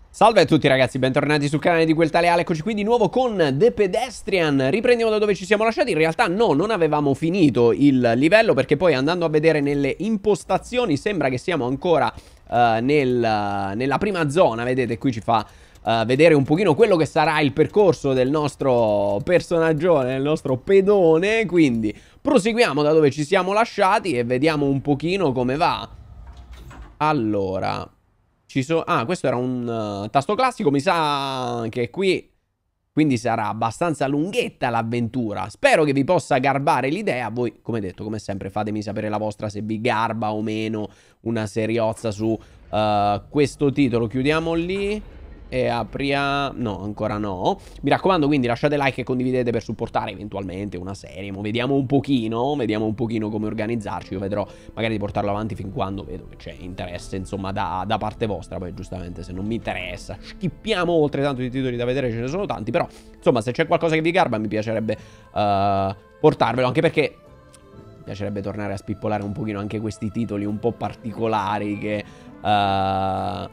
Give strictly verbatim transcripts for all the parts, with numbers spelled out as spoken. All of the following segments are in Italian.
Salve a tutti ragazzi, bentornati sul canale di Quel Tale Ale. Eccoci qui di nuovo con The Pedestrian. Riprendiamo da dove ci siamo lasciati. In realtà no, non avevamo finito il livello, perché poi andando a vedere nelle impostazioni sembra che siamo ancora uh, nel, nella prima zona. Vedete, qui ci fa uh, vedere un pochino quello che sarà il percorso del nostro personaggione, del nostro pedone. Quindi proseguiamo da dove ci siamo lasciati e vediamo un pochino come va. Allora... Ci so ah, questo era un uh, tasto classico. Mi sa che qui quindi sarà abbastanza lunghetta l'avventura. Spero che vi possa garbare l'idea. Voi, come detto, come sempre, fatemi sapere la vostra, se vi garba o meno una seriozza su uh, questo titolo. Chiudiamo lì e apriamo... No, ancora no. Mi raccomando, quindi lasciate like e condividete per supportare eventualmente una serie. Mo vediamo un pochino, vediamo un pochino come organizzarci. Io vedrò magari di portarlo avanti fin quando vedo che c'è interesse, insomma, da, da parte vostra. Poi giustamente se non mi interessa schippiamo oltre, tanto di titoli da vedere ce ne sono tanti. Però insomma, se c'è qualcosa che vi garba mi piacerebbe uh, portarvelo, anche perché mi piacerebbe tornare a spippolare un pochino anche questi titoli un po' particolari che... Uh,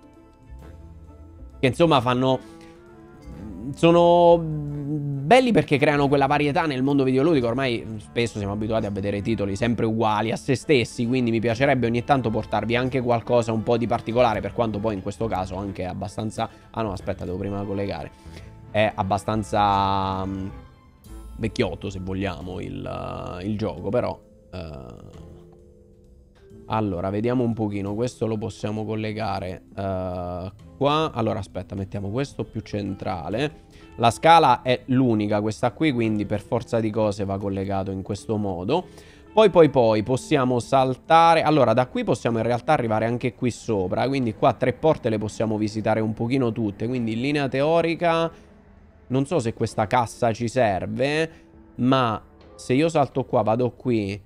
che insomma fanno... sono belli perché creano quella varietà nel mondo videoludico. Ormai spesso siamo abituati a vedere titoli sempre uguali a se stessi, quindi mi piacerebbe ogni tanto portarvi anche qualcosa un po' di particolare, per quanto poi in questo caso anche abbastanza... Ah no, aspetta, devo prima collegare. È abbastanza um, vecchiotto, se vogliamo, il, uh, il gioco, però... Uh... Allora, vediamo un pochino. Questo lo possiamo collegare uh, qua. Allora, aspetta, mettiamo questo più centrale. La scala è l'unica, questa qui, quindi per forza di cose va collegato in questo modo. Poi, poi, poi possiamo saltare. Allora, da qui possiamo in realtà arrivare anche qui sopra. Quindi qua tre porte le possiamo visitare un pochino tutte. Quindi in linea teorica non so se questa cassa ci serve, ma se io salto qua, vado qui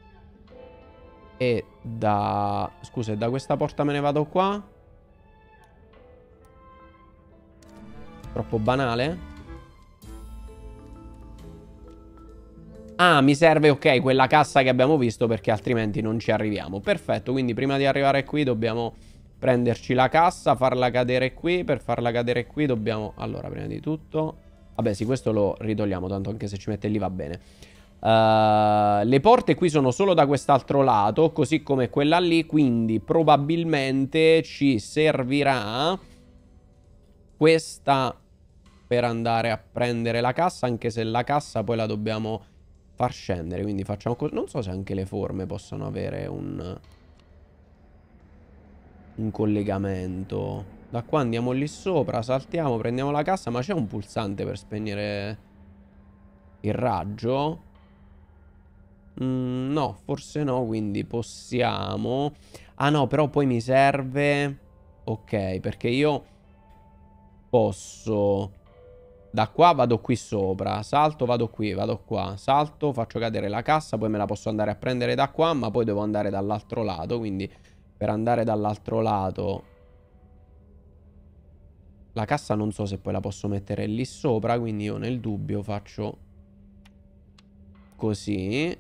e da... Scusa, e da questa porta me ne vado qua? Troppo banale? Ah, mi serve, ok, quella cassa che abbiamo visto, perché altrimenti non ci arriviamo. Perfetto, quindi prima di arrivare qui dobbiamo prenderci la cassa, farla cadere qui. Per farla cadere qui dobbiamo... Allora, prima di tutto... Vabbè, sì, questo lo ritogliamo, tanto anche se ci mette lì va bene. Uh, le porte qui sono solo da quest'altro lato, così come quella lì, quindi probabilmente ci servirà questa per andare a prendere la cassa, anche se la cassa poi la dobbiamo far scendere, quindi facciamo così. Non so se anche le forme possono avere un un collegamento. Da qua andiamo lì sopra, saltiamo, prendiamo la cassa, ma c'è un pulsante per spegnere il raggio? Mm, no, forse no, quindi possiamo... Ah no, però poi mi serve... Ok, perché io posso... Da qua vado qui sopra, salto, vado qui, vado qua, salto, faccio cadere la cassa, poi me la posso andare a prendere da qua, ma poi devo andare dall'altro lato, quindi per andare dall'altro lato... La cassa non so se poi la posso mettere lì sopra, quindi io nel dubbio faccio così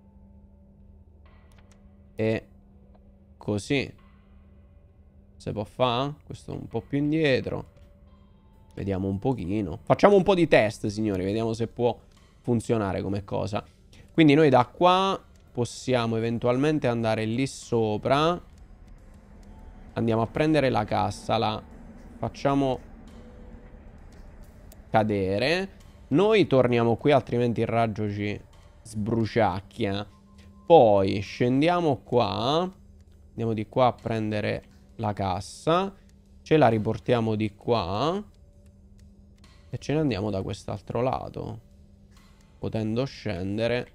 e così. Se può fare? Questo un po' più indietro. Vediamo un pochino. Facciamo un po' di test, signori. Vediamo se può funzionare come cosa. Quindi noi da qua possiamo eventualmente andare lì sopra. Andiamo a prendere la cassa. La facciamo cadere. Noi torniamo qui, altrimenti il raggio ci sbruciacchia. Poi scendiamo qua. Andiamo di qua a prendere la cassa. Ce la riportiamo di qua. E ce ne andiamo da quest'altro lato, potendo scendere.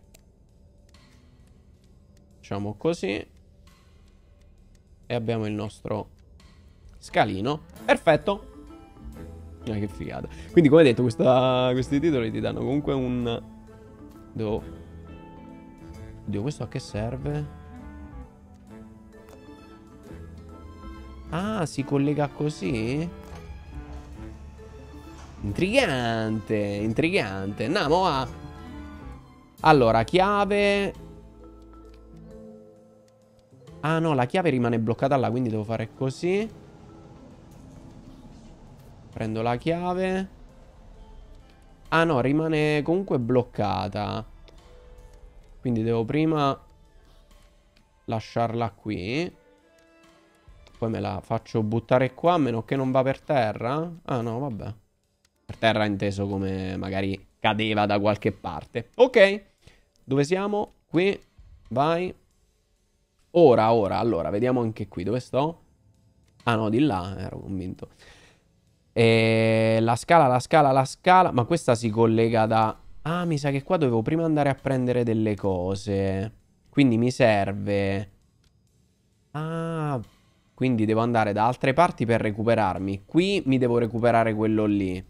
Facciamo così. E abbiamo il nostro scalino. Perfetto. Ah, che figata. Quindi, come detto, questa, questi titoli ti danno comunque un... Devo... Oddio, questo a che serve? Ah, si collega così? Intrigante, intrigante. Andiamo a... Allora, chiave... Ah no, la chiave rimane bloccata là, quindi devo fare così. Prendo la chiave. Ah no, rimane comunque bloccata. Quindi devo prima lasciarla qui. Poi me la faccio buttare qua, a meno che non va per terra. Ah no, vabbè. Per terra inteso come magari cadeva da qualche parte. Ok. Dove siamo? Qui. Vai. Ora, ora. Allora, vediamo anche qui. Dove sto? Ah no, di là. Ero convinto. E la scala, la scala, la scala. Ma questa si collega da... Ah, mi sa che qua dovevo prima andare a prendere delle cose. Quindi mi serve... Ah, quindi devo andare da altre parti per recuperarmi. Qui mi devo recuperare quello lì.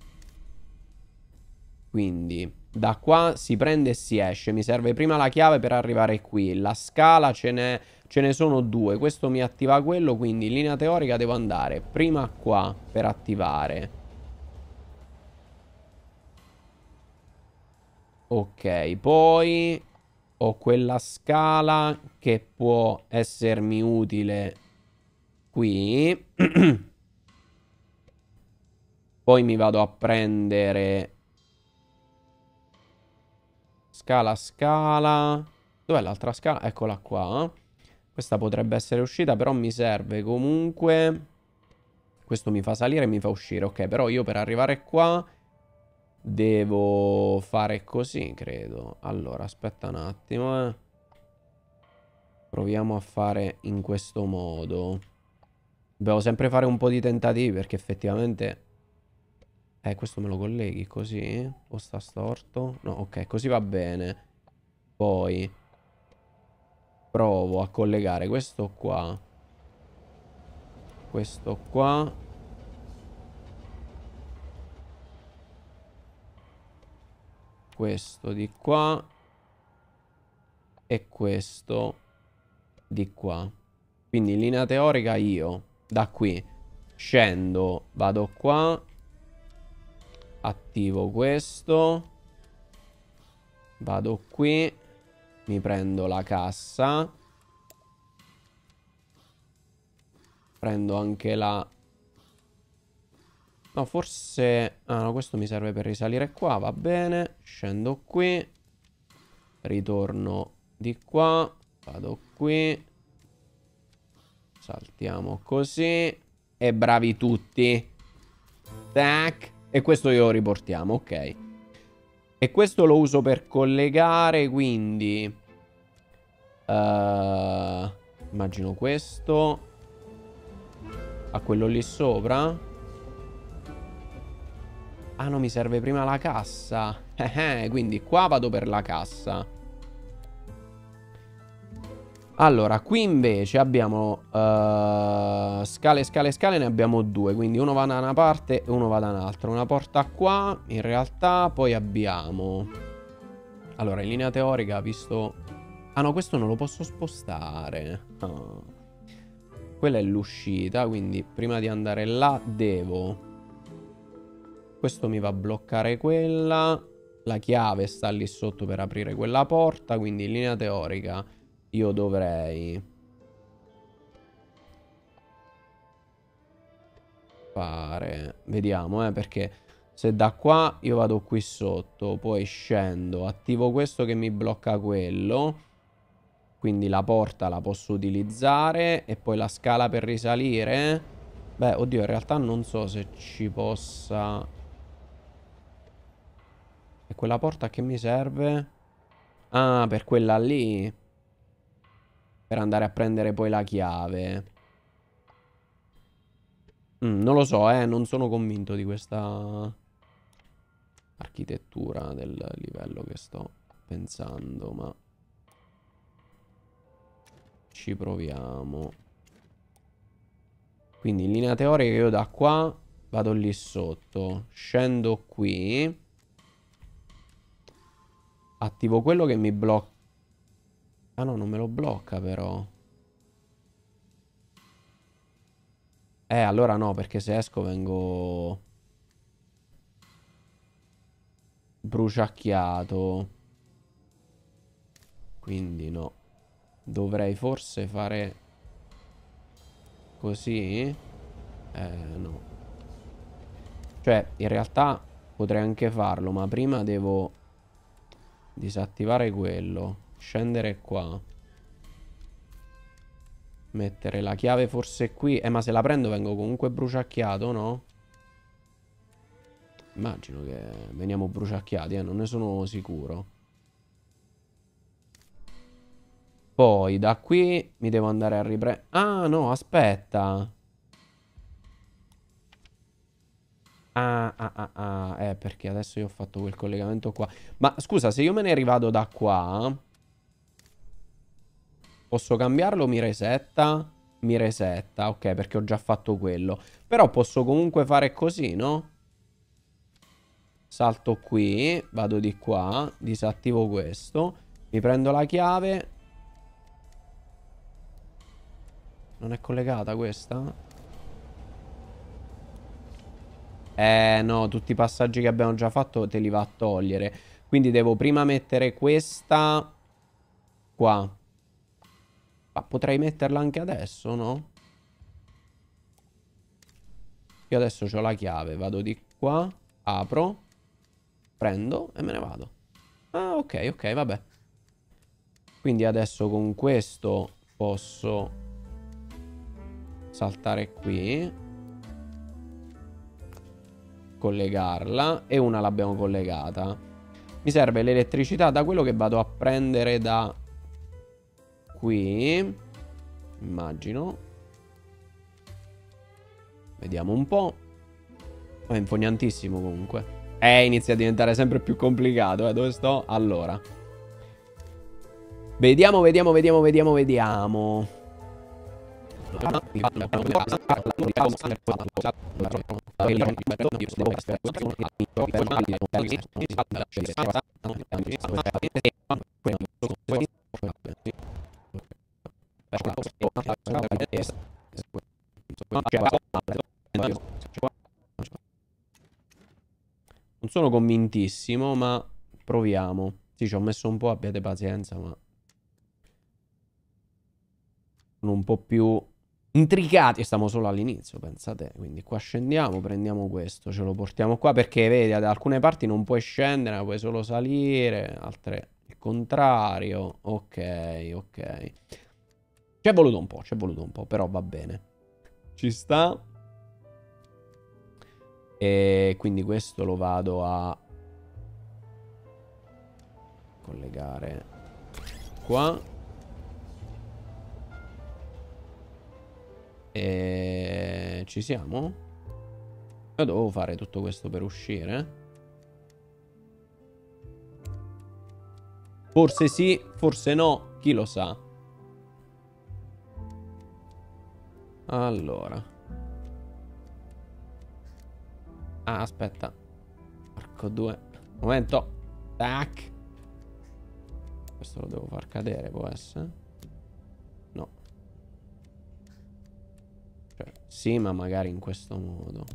Quindi da qua si prende e si esce. Mi serve prima la chiave per arrivare qui. La scala ce n'è, ce ne sono due. Questo mi attiva quello, quindi in linea teorica devo andare prima qua per attivare. Ok, poi ho quella scala che può essermi utile qui. Poi mi vado a prendere... Scala, scala. Dov'è l'altra scala? Eccola qua. Questa potrebbe essere uscita, però mi serve comunque... Questo mi fa salire e mi fa uscire. Ok, però io per arrivare qua devo fare così, credo. Allora, aspetta un attimo, eh. Proviamo a fare in questo modo. Dobbiamo sempre fare un po' di tentativi perché effettivamente... Eh, questo me lo colleghi così? O sta storto? No, ok, così va bene. Poi provo a collegare questo qua. Questo qua. Questo di qua. E questo di qua. Quindi in linea teorica io da qui scendo, vado qua. Attivo questo. Vado qui. Mi prendo la cassa. Prendo anche la... No, forse... Ah, no, questo mi serve per risalire qua, va bene. Scendo qui. Ritorno di qua. Vado qui. Saltiamo così. E bravi tutti. Tac. E questo glielo riportiamo, ok. E questo lo uso per collegare, quindi... Uh, immagino questo... A quello lì sopra. Ah no, mi serve prima la cassa. Quindi qua vado per la cassa. Allora, qui invece abbiamo uh, scale, scale, scale, ne abbiamo due. Quindi uno va da una parte e uno va da un'altra. Una porta qua, in realtà. Poi abbiamo... Allora, in linea teorica, visto... Ah no, questo non lo posso spostare. Oh. Quella è l'uscita, quindi prima di andare là devo... Questo mi va a bloccare quella. La chiave sta lì sotto per aprire quella porta, quindi in linea teorica... Io dovrei fare... Vediamo, eh, perché se da qua io vado qui sotto, poi scendo, attivo questo che mi blocca quello. Quindi la porta la posso utilizzare e poi la scala per risalire. Beh, oddio, in realtà non so se ci possa... E quella porta che mi serve? Ah, per quella lì. Per andare a prendere poi la chiave. Mm, non lo so, eh. Non sono convinto di questa architettura del livello che sto pensando, ma ci proviamo. Quindi in linea teorica io da qua vado lì sotto. Scendo qui. Attivo quello che mi blocca. Ah no, non me lo blocca però. Eh, allora no, perché se esco vengo bruciacchiato. Quindi no. Dovrei forse fare così? Eh, no. Cioè, in realtà potrei anche farlo, ma prima devo disattivare quello. Scendere qua. Mettere la chiave forse qui. Eh, ma se la prendo vengo comunque bruciacchiato, no? Immagino che veniamo bruciacchiati, eh, non ne sono sicuro. Poi da qui mi devo andare a riprendere. Ah, no, aspetta. Ah, ah, ah, ah. Eh, perché adesso io ho fatto quel collegamento qua. Ma scusa, se io me ne rivado da qua, posso cambiarlo? Mi resetta? Mi resetta, ok, perché ho già fatto quello. Però posso comunque fare così, no? Salto qui, vado di qua, disattivo questo, mi prendo la chiave. Non è collegata questa? Eh no, tutti i passaggi che abbiamo già fatto te li va a togliere. Quindi devo prima mettere questa qua. Ma potrei metterla anche adesso, no? Io adesso ho la chiave, vado di qua, apro, prendo e me ne vado. Ah, ok, ok, vabbè. Quindi adesso con questo posso saltare qui, collegarla, e una l'abbiamo collegata. Mi serve l'elettricità da quello che vado a prendere da qui, immagino. Vediamo un po'. È infognantissimo comunque. Eh, inizia a diventare sempre più complicato, eh. Dove sto? Allora. Vediamo, vediamo, vediamo, vediamo, vediamo. Non sono convintissimo, ma proviamo. Sì, ci ho messo un po', abbiate pazienza, ma sono un po' più intricati. Stiamo solo all'inizio, pensate. Quindi qua scendiamo, prendiamo questo, ce lo portiamo qua, perché vedi, da alcune parti non puoi scendere, ma puoi solo salire, altre il contrario. Ok, ok. Ci è voluto un po', ci è voluto un po', però va bene. Ci sta. E quindi questo lo vado a collegare qua. E ci siamo? Io dovevo fare tutto questo per uscire? Forse sì, forse no, chi lo sa. Allora. Ah, aspetta. Arco due. Momento. Tac. Questo lo devo far cadere, può essere? No. Cioè, sì, ma magari in questo modo.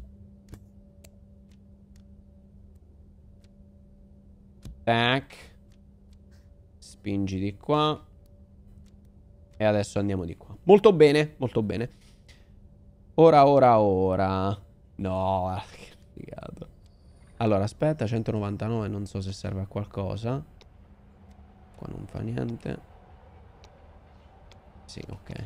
Tac. Spingi di qua. E adesso andiamo di qua. Molto bene, molto bene. Ora, ora, ora. No, che figata. Allora, aspetta, centonovantanove, non so se serve a qualcosa. Qua non fa niente. Sì, ok.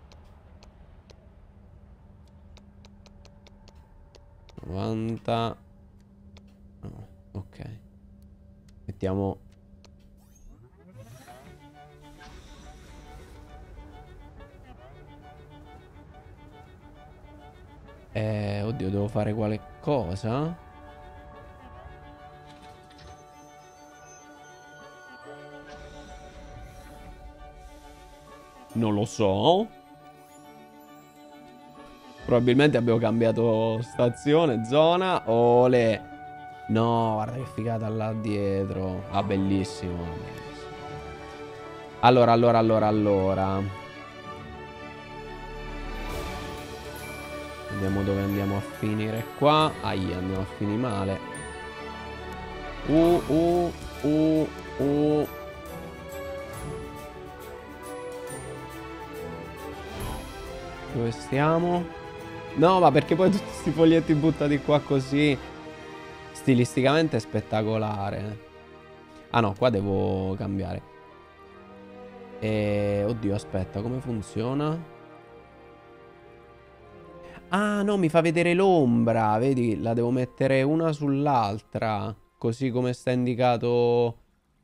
novanta. No, ok. Mettiamo... Eh, oddio, devo fare qualcosa? Non lo so. Probabilmente abbiamo cambiato stazione, zona. Ole. No, guarda che figata là dietro. Ah, bellissimo. bellissimo. Allora, allora, allora, allora. Vediamo dove andiamo a finire qua. Aia, andiamo a finire male. Uh, uh, uh, uh. Dove stiamo? No, ma perché poi tutti questi foglietti buttati qua così? Stilisticamente è spettacolare. Ah no, qua devo cambiare. E... Oddio, aspetta, come funziona? Ah no, mi fa vedere l'ombra. Vedi, la devo mettere una sull'altra. Così come sta indicato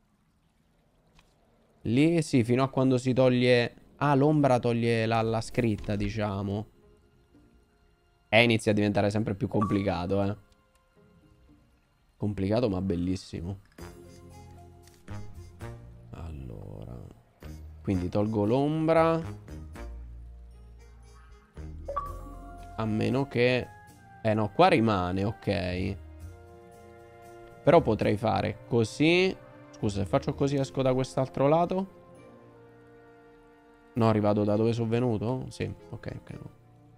lì. Sì, fino a quando si toglie... Ah, l'ombra toglie la, la scritta, diciamo. E inizia a diventare sempre più complicato, eh. Complicato ma bellissimo. Allora, quindi tolgo l'ombra. A meno che... Eh no, qua rimane, ok. Però potrei fare così. Scusa, se faccio così esco da quest'altro lato. No, rivado da dove sono venuto? Sì, ok, ok. No.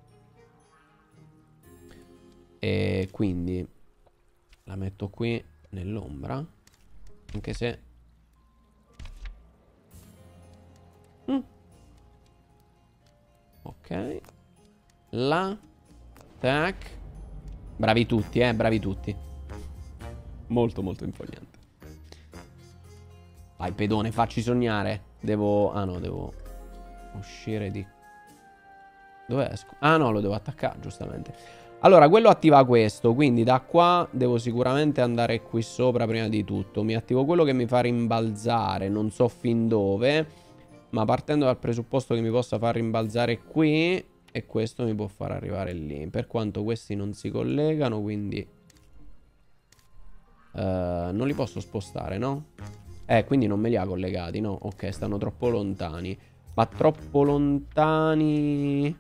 E quindi la metto qui nell'ombra. Anche se... Mm. Ok. La. Tac. Bravi tutti, eh, bravi tutti. Molto, molto infogliante. Vai, pedone, facci sognare. Devo... Ah no, devo uscire di... Dove esco? Ah no, lo devo attaccare, giustamente. Allora, quello attiva questo, quindi da qua devo sicuramente andare qui sopra prima di tutto. Mi attivo quello che mi fa rimbalzare, non so fin dove, ma partendo dal presupposto che mi possa far rimbalzare qui, e questo mi può far arrivare lì. Per quanto questi non si collegano, quindi... Uh, non li posso spostare, no? Eh, quindi non me li ha collegati, no? Ok, stanno troppo lontani. Ma troppo lontani...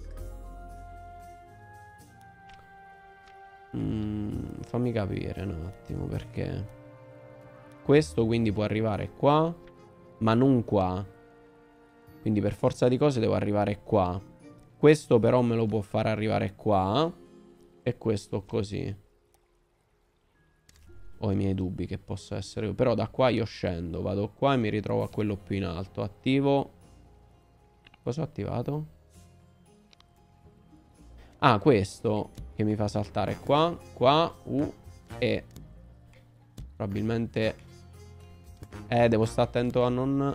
Mm, fammi capire un attimo perché. Questo quindi può arrivare qua, ma non qua. Quindi per forza di cose devo arrivare qua. Questo però me lo può far arrivare qua. E questo così. Ho i miei dubbi che possa essere. Però da qua io scendo, vado qua e mi ritrovo a quello più in alto. Attivo. Cosa ho attivato? Ah, questo che mi fa saltare qua, qua, uh, e probabilmente... Eh, devo stare attento a non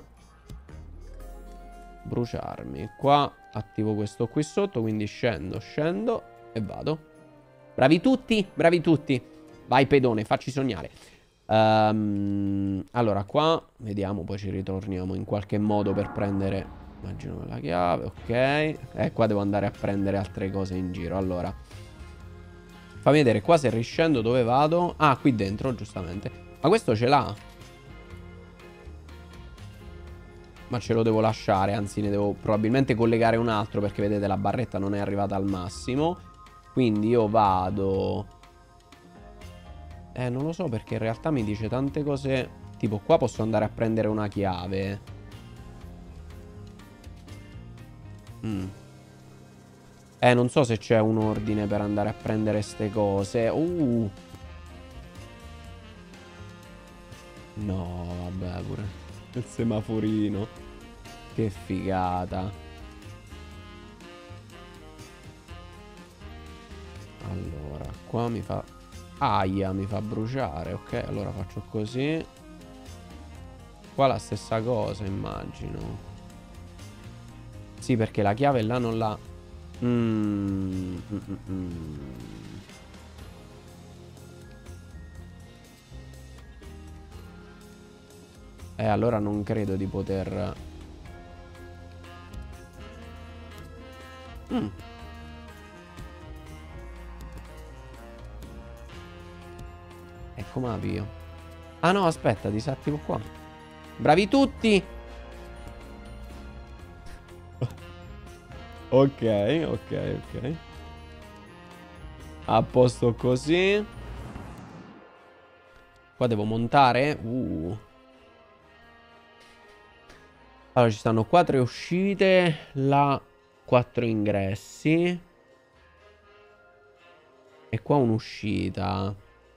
bruciarmi. Qua attivo questo qui sotto, quindi scendo, scendo e vado. Bravi tutti, bravi tutti. Vai pedone, facci sognare. Um, allora, qua, vediamo, poi ci ritorniamo in qualche modo per prendere... Immagino la chiave, ok. E eh, qua devo andare a prendere altre cose in giro. Allora, fammi vedere qua se riscendo dove vado. Ah, qui dentro, giustamente. Ma questo ce l'ha? Ma ce lo devo lasciare, anzi ne devo probabilmente collegare un altro, perché vedete la barretta non è arrivata al massimo. Quindi io vado... Eh, non lo so, perché in realtà mi dice tante cose. Tipo qua posso andare a prendere una chiave. Mm. Eh, non so se c'è un ordine per andare a prendere ste cose. Uh. No, vabbè, pure il semaforino. Che figata. Allora, qua mi fa... Aia, mi fa bruciare. Ok, allora faccio così. Qua la stessa cosa, immagino. Sì, perché la chiave là non la... Mm, mm, mm, mm. Eh, allora non credo di poter... Mm. E come avvio? Ah no, aspetta, disattivo qua. Bravi tutti! Ok, ok, ok. A posto così. Qua devo montare. Uh. Allora ci stanno quattro uscite. Là quattro ingressi. E qua un'uscita.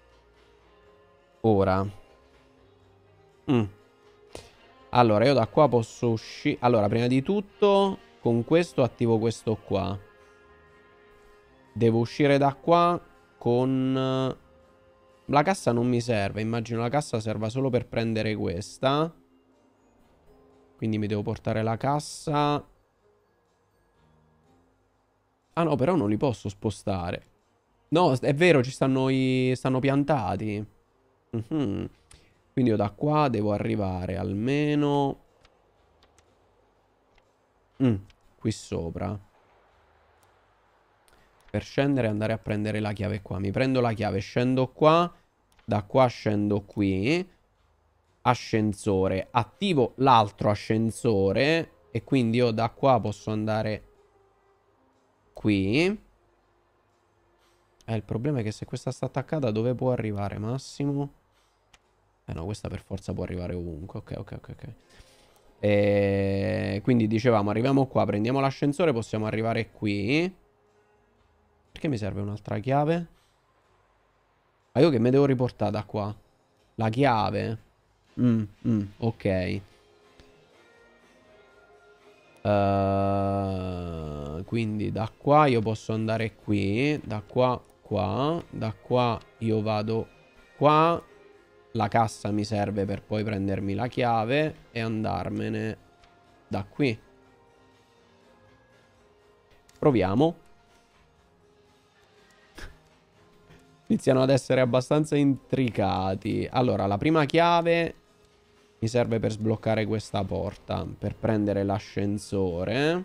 Ora. Mm. Allora io da qua posso uscire. Allora prima di tutto... Con questo attivo questo qua. Devo uscire da qua con la cassa non mi serve. Immagino la cassa serva solo per prendere questa. Quindi mi devo portare la cassa. Ah no, però non li posso spostare. No, è vero, ci stanno i... stanno piantati. Mhm. Quindi io da qua devo arrivare almeno... Mm, qui sopra. Per scendere e andare a prendere la chiave qua. Mi prendo la chiave, scendo qua. Da qua scendo qui. Ascensore. Attivo l'altro ascensore. E quindi io da qua posso andare qui. Eh, il problema è che se questa sta attaccata, dove può arrivare Massimo? Eh no, questa per forza può arrivare ovunque. Ok, ok, ok, ok. E... quindi dicevamo, arriviamo qua, prendiamo l'ascensore, possiamo arrivare qui. Perché mi serve un'altra chiave? Ma io che me devo riportare da qua? La chiave? Mm, mm, ok. Uh, quindi da qua io posso andare qui. Da qua, qua. Da qua io vado qua. La cassa mi serve per poi prendermi la chiave e andarmene da qui. Proviamo. Iniziano ad essere abbastanza intricati. Allora, la prima chiave mi serve per sbloccare questa porta. Per prendere l'ascensore.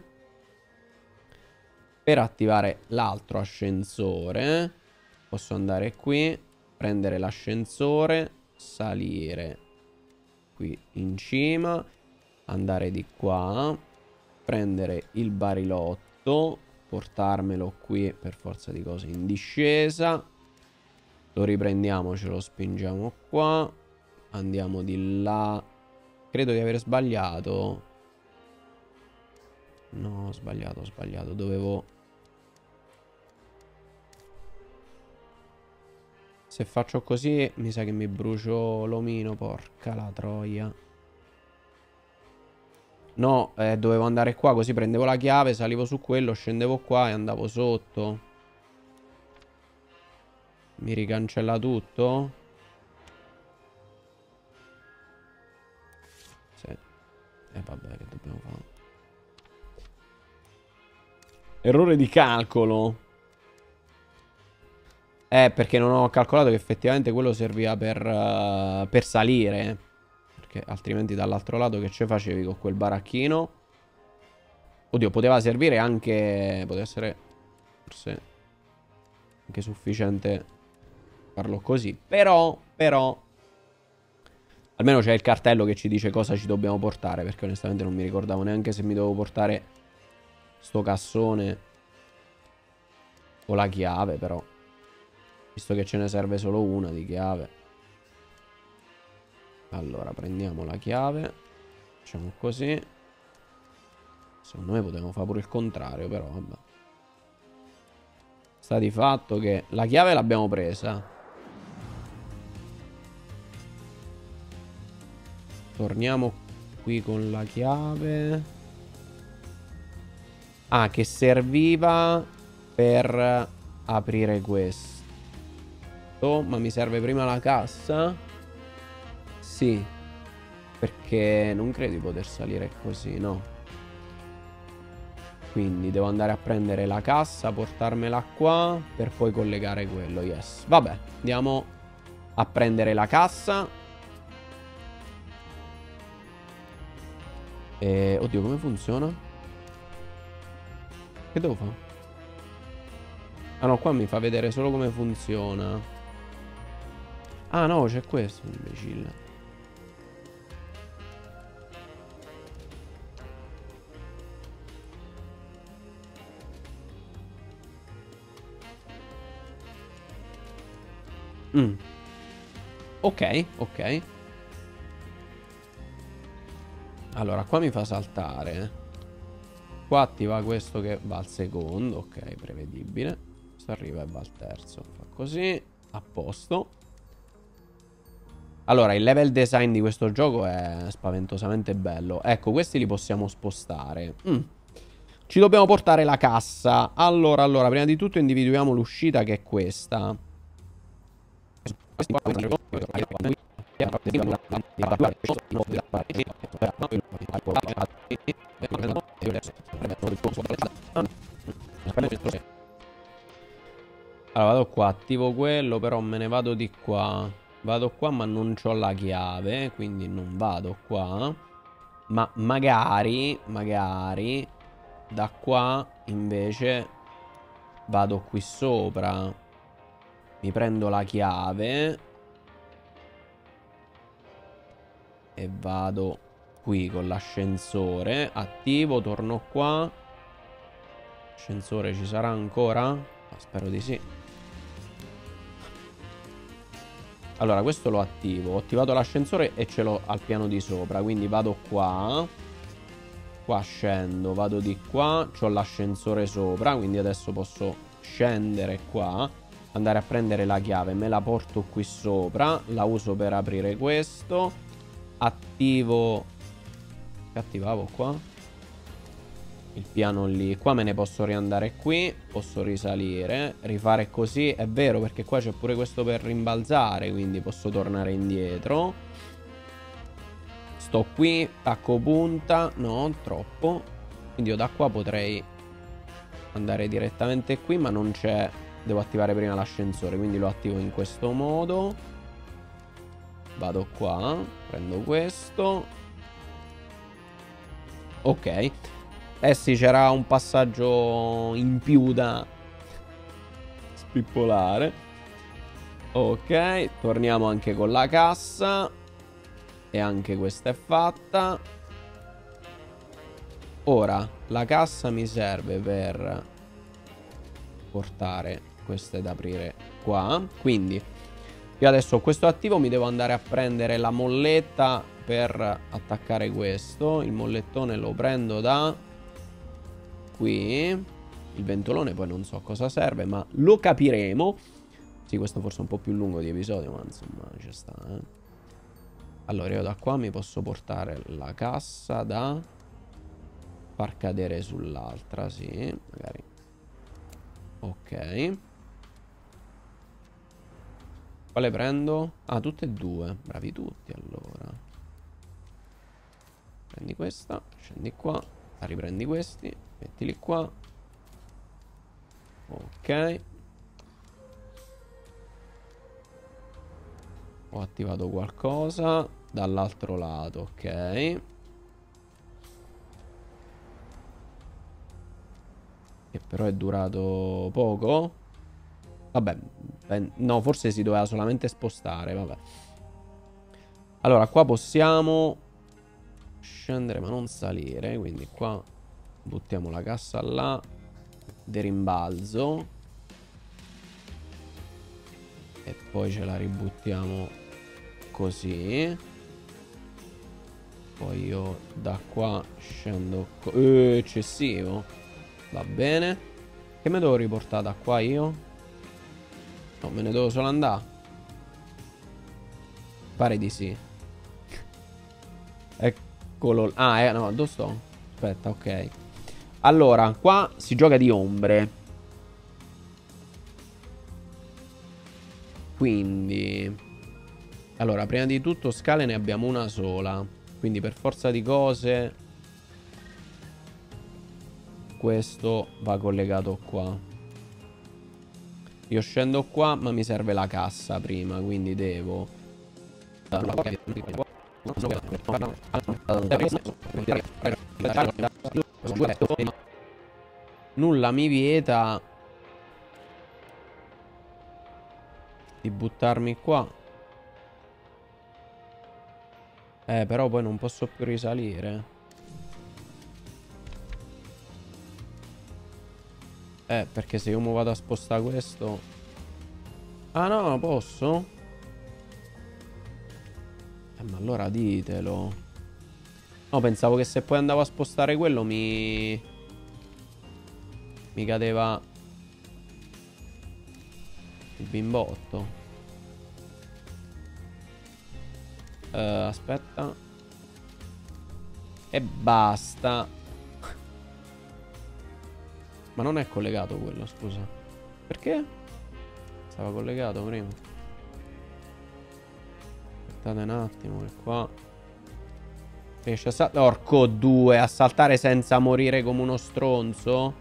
Per attivare l'altro ascensore. Posso andare qui. Prendere l'ascensore. Salire qui in cima. Andare di qua. Prendere il barilotto. Portarmelo qui per forza di cose in discesa. Lo riprendiamo, ce lo spingiamo qua. Andiamo di là. Credo di aver sbagliato. No, ho sbagliato, ho sbagliato. Dovevo... Se faccio così, mi sa che mi brucio l'omino. Porca la troia. No, eh, dovevo andare qua, così prendevo la chiave, salivo su quello, scendevo qua e andavo sotto. Mi ricancella tutto? Sì. E eh, vabbè, che dobbiamo fare? Errore di calcolo. Eh, perché non ho calcolato che effettivamente quello serviva per, uh, per salire. Perché altrimenti dall'altro lato che ce facevi con quel baracchino? Oddio, poteva servire anche... Poteva essere forse anche sufficiente farlo così. Però, però... Almeno c'è il cartello che ci dice cosa ci dobbiamo portare. Perché onestamente non mi ricordavo neanche se mi dovevo portare sto cassone o la chiave, però. Visto che ce ne serve solo una di chiave. Allora, prendiamo la chiave. Facciamo così. Secondo me potevamo fare pure il contrario, però vabbè. Sta di fatto che la chiave l'abbiamo presa. Torniamo qui con la chiave. Ah, che serviva per aprire questo. Ma mi serve prima la cassa? Sì. Perché non credo di poter salire così, no. Quindi devo andare a prendere la cassa, portarmela qua, per poi collegare quello, yes. Vabbè, andiamo a prendere la cassa. E... oddio, come funziona? Che devo fare? Ah no, qua mi fa vedere solo come funziona. Ah no, c'è questo, imbecille. Mm. Ok, ok. Allora, qua mi fa saltare. Qua attiva questo che va al secondo. Ok, prevedibile. Questo arriva e va al terzo. Fa così. A posto. Allora, il level design di questo gioco è spaventosamente bello. Ecco, questi li possiamo spostare. Mm. Ci dobbiamo portare la cassa. Allora, allora, prima di tutto individuiamo l'uscita che è questa. Allora vado qua, attivo quello, però me ne vado di qua. Vado qua ma non c'ho la chiave, quindi non vado qua. Ma magari, magari, da qua invece vado qui sopra. Mi prendo la chiave e vado qui con l'ascensore. Attivo, torno qua. Ascensore ci sarà ancora? Ah, spero di sì. Allora, questo lo attivo. Ho attivato l'ascensore e ce l'ho al piano di sopra. Quindi vado qua. Qua scendo, vado di qua. C'ho l'ascensore sopra, quindi adesso posso scendere qua, andare a prendere la chiave. Me la porto qui sopra. La uso per aprire questo. Attivo. Che attivavo qua? Il piano lì. Qua me ne posso riandare qui. Posso risalire. Rifare così. È vero, perché qua c'è pure questo per rimbalzare, quindi posso tornare indietro. Sto qui. Tacco punta. No, troppo. Quindi io da qua potrei andare direttamente qui, ma non c'è. Devo attivare prima l'ascensore, quindi lo attivo in questo modo. Vado qua. Prendo questo. Ok. Eh sì, c'era un passaggio in più da spippolare. Ok, torniamo anche con la cassa. E anche questa è fatta. Ora, la cassa mi serve per portare queste da aprire qua. Quindi, io adesso ho questo attivo, mi devo andare a prendere la molletta per attaccare questo. Il mollettone lo prendo da qui. Il ventolone poi non so cosa serve, ma lo capiremo. Sì, questo forse è un po' più lungo di episodio, ma insomma ci sta, eh. Allora io da qua mi posso portare la cassa da far cadere sull'altra, sì, magari. Ok. Quale prendo? Ah, tutte e due. Bravi tutti, allora. Prendi questa, scendi qua, riprendi questi, mettili qua. Ok. Ho attivato qualcosa dall'altro lato, ok. Che però è durato poco. Vabbè, no, forse si doveva solamente spostare, vabbè. Allora, qua possiamo scendere ma non salire, quindi qua buttiamo la cassa là, de rimbalzo, e poi ce la ributtiamo così. Poi io da qua scendo eh, eccessivo. Va bene. Che me devo riportare da qua io? No, me ne devo solo andare. Pare di sì. Eccolo. Ah, eh, no, dove sto? Aspetta, ok. Allora, qua si gioca di ombre. Quindi, allora, prima di tutto scale ne abbiamo una sola. Quindi per forza di cose questo va collegato qua. Io scendo qua, ma mi serve la cassa prima, quindi devo nulla mi vieta di buttarmi qua. Eh, però poi non posso più risalire. Eh, perché se io mi vado a spostare questo... Ah no, posso? Eh, ma allora ditelo. No, pensavo che se poi andavo a spostare quello mi... Mi cadeva... Il bimbotto. Uh, aspetta. E basta. Ma non è collegato quello, scusa. Perché? Stava collegato prima. Aspettate un attimo che qua riesce a saltare. Orco due, a saltare senza morire come uno stronzo.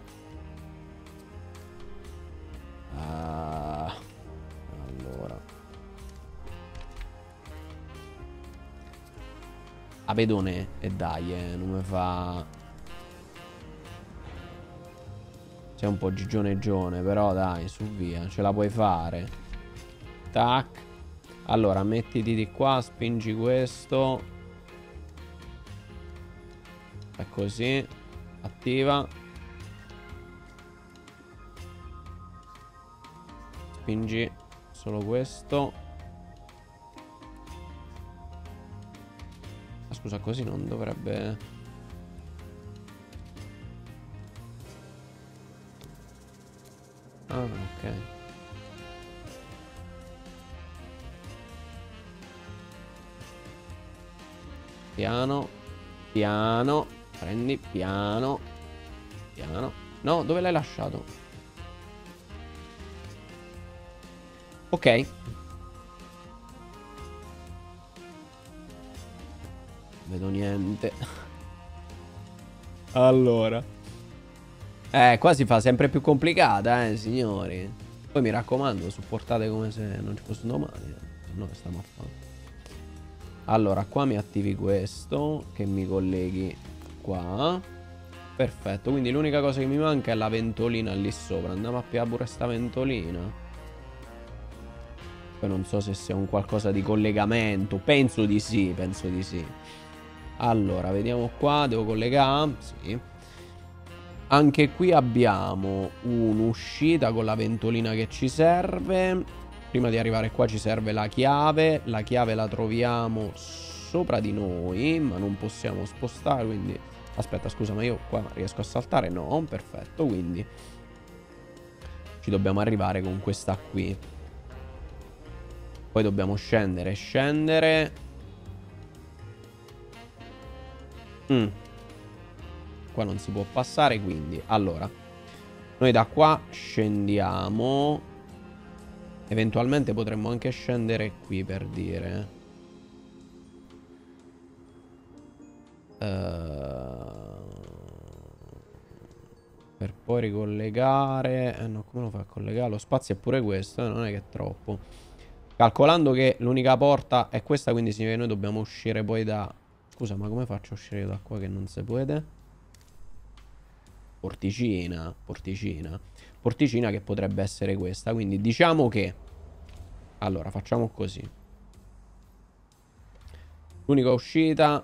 Ah, allora a pedone e dai, eh, non mi fa. Sei un po' gigioneggione, però dai, su via, ce la puoi fare. Tac. Allora, mettiti di qua, spingi questo. È così. Attiva. Spingi solo questo. Ah, scusa, così non dovrebbe... Ah, ok. Piano. Piano. Prendi, piano. Piano. No, dove l'hai lasciato? Ok. Vedo niente. Allora. Eh, qua si fa sempre più complicata, eh, signori. Poi mi raccomando, supportate come se non ci fosse un domani. Se no, che stiamo a fare. Allora, qua mi attivi questo, che mi colleghi qua. Perfetto, quindi l'unica cosa che mi manca è la ventolina lì sopra. Andiamo a piare pure sta ventolina. Poi non so se sia un qualcosa di collegamento. Penso di sì, penso di sì. Allora, vediamo qua, devo collegare. Sì. Anche qui abbiamo un'uscita con la ventolina che ci serve. Prima di arrivare qua ci serve la chiave. La chiave la troviamo sopra di noi, ma non possiamo spostare, quindi... Aspetta, scusa, ma io qua riesco a saltare? No, perfetto, quindi... Ci dobbiamo arrivare con questa qui. Poi dobbiamo scendere, scendere. Mm. Qua non si può passare, quindi allora noi da qua scendiamo. Eventualmente potremmo anche scendere qui, per dire. uh, Per poi ricollegare. Eh no, come lo fa a collegare? Lo spazio è pure questo, eh? Non è che è troppo. Calcolando che l'unica porta è questa, quindi significa che noi dobbiamo uscire poi da... Scusa, ma come faccio a uscire da qua che non si può? Porticina, porticina. Porticina che potrebbe essere questa. Quindi diciamo che... Allora, facciamo così. L'unica uscita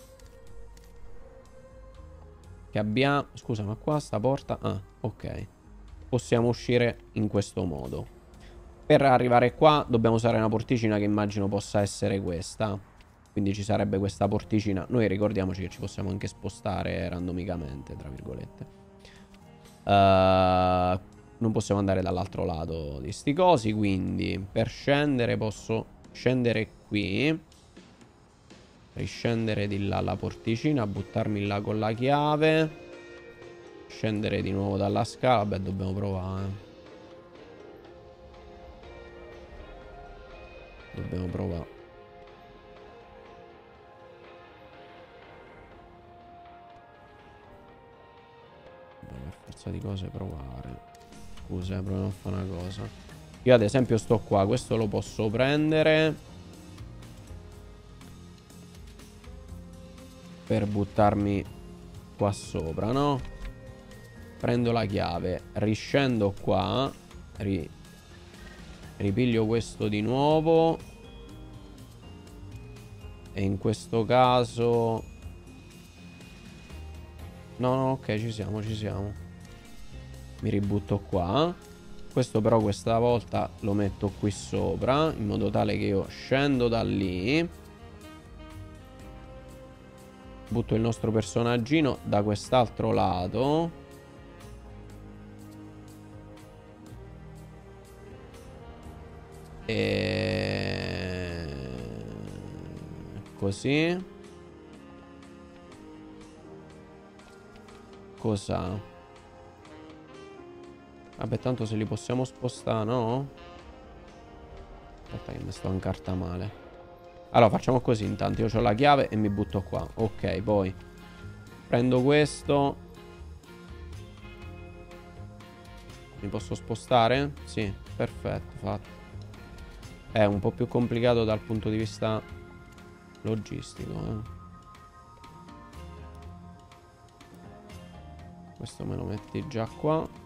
che abbiamo... Scusa, ma qua sta porta... Ah, ok. Possiamo uscire in questo modo. Per arrivare qua dobbiamo usare una porticina che immagino possa essere questa. Quindi ci sarebbe questa porticina. Noi ricordiamoci che ci possiamo anche spostare randomicamente, tra virgolette. Uh, non possiamo andare dall'altro lato di sti cosi, quindi per scendere posso scendere qui, riscendere di là alla porticina, buttarmi là con la chiave, scendere di nuovo dalla scala. Beh, dobbiamo provare. Dobbiamo provare. Per forza di cose provare. Scusa, proviamo a fare una cosa. Io ad esempio sto qua. Questo lo posso prendere per buttarmi qua sopra, no? Prendo la chiave, riscendo qua, ri... ripiglio questo di nuovo. E in questo caso... No, no, ok, ci siamo, ci siamo. Mi ributto qua. Questo però questa volta lo metto qui sopra, in modo tale che io scendo da lì. Butto il nostro personaggino da quest'altro lato. E... così. Cosa? Vabbè, tanto se li possiamo spostare, no? Aspetta che mi sto in carta male. Allora, facciamo così intanto. Io ho la chiave e mi butto qua. Ok, poi prendo questo. Mi posso spostare? Sì, perfetto, fatto. È un po' più complicato dal punto di vista logistico, eh. Questo me lo metti già qua. A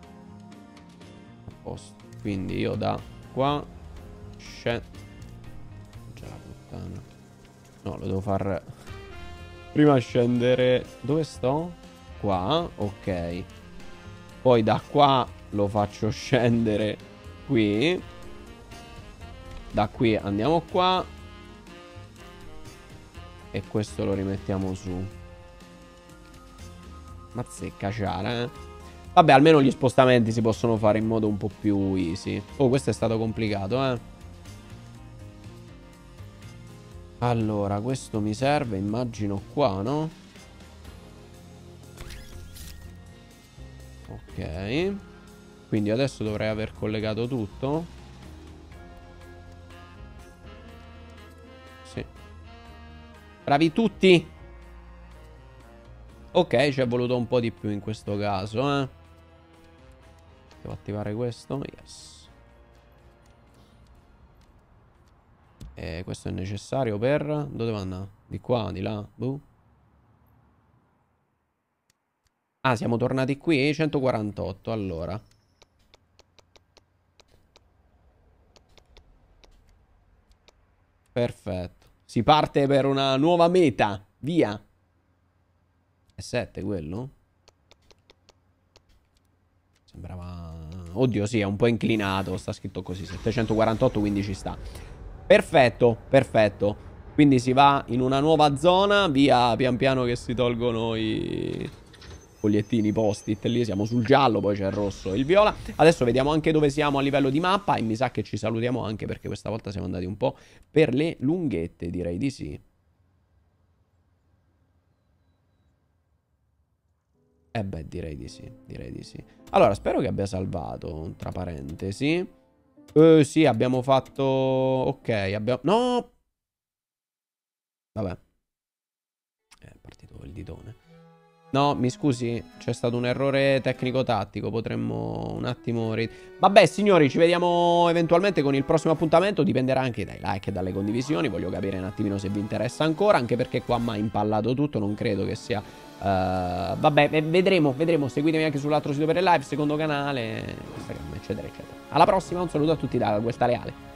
posto. Quindi io da qua scendo. Già la puttana. No, lo devo far prima scendere. Dove sto? Qua, ok. Poi da qua lo faccio scendere qui. Da qui andiamo qua. E questo lo rimettiamo su. Mazzecca ciara, eh. Vabbè, almeno gli spostamenti si possono fare in modo un po' più easy. Oh, questo è stato complicato, eh. Allora, questo mi serve, immagino, qua, no? Ok. Quindi adesso dovrei aver collegato tutto. Sì. Bravi tutti! Ok, ci è voluto un po' di più in questo caso, eh. Devo attivare questo? Yes. E questo è necessario per... Dove devo andare? Di qua, di là? Boh. Ah, siamo tornati qui? centoquarantotto, allora. Perfetto. Si parte per una nuova meta. Via. È sette quello? Sembrava... Oddio, sì, è un po' inclinato. Sta scritto così, settecentoquarantotto, quindi ci sta. Perfetto, perfetto. Quindi si va in una nuova zona. Via pian piano che si tolgono i fogliettini post-it. Lì siamo sul giallo, poi c'è il rosso e il viola. Adesso vediamo anche dove siamo a livello di mappa. E mi sa che ci salutiamo anche perché questa volta siamo andati un po' per le lunghette, direi di sì. Eh beh, direi di sì, direi di sì. Allora, spero che abbia salvato, tra parentesi. Eh, sì, abbiamo fatto... Ok, abbiamo... No! Vabbè. È partito il ditone. No, mi scusi, c'è stato un errore tecnico-tattico, potremmo un attimo... Vabbè, signori, ci vediamo eventualmente con il prossimo appuntamento, dipenderà anche dai like e dalle condivisioni, voglio capire un attimino se vi interessa ancora, anche perché qua mi ha impallato tutto, non credo che sia... Uh, vabbè, vedremo, vedremo, seguitemi anche sull'altro sito per le live, secondo canale, Instagram, eccetera, eccetera. Alla prossima, un saluto a tutti da Questa Leale.